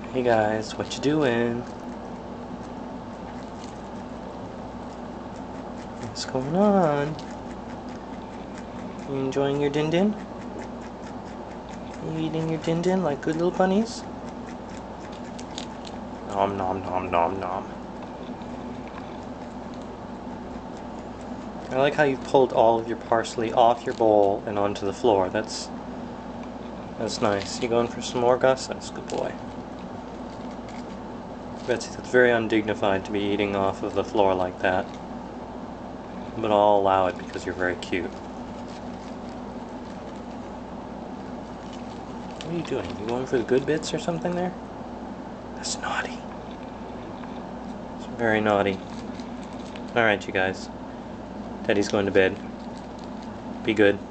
Hey guys, what you doing? What's going on? You enjoying your din-din? You eating your din-din like good little bunnies? Nom nom nom nom nom. I like how you pulled all of your parsley off your bowl and onto the floor. That's nice. You going for some more, Gus? That's a good boy. Betsy, that's very undignified to be eating off of the floor like that. But I'll allow it because you're very cute. What are you doing? You going for the good bits or something there? That's naughty. It's very naughty. Alright, you guys. Teddy's going to bed. Be good.